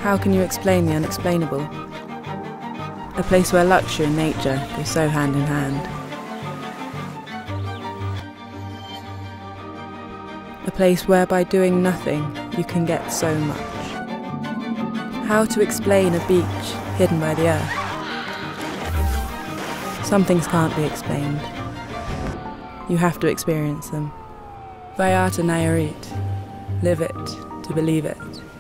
How can you explain the unexplainable? A place where luxury and nature go so hand in hand. A place where by doing nothing you can get so much. How to explain a beach hidden by the earth? Some things can't be explained. You have to experience them. Vallarta-Nayarit. Live it to believe it.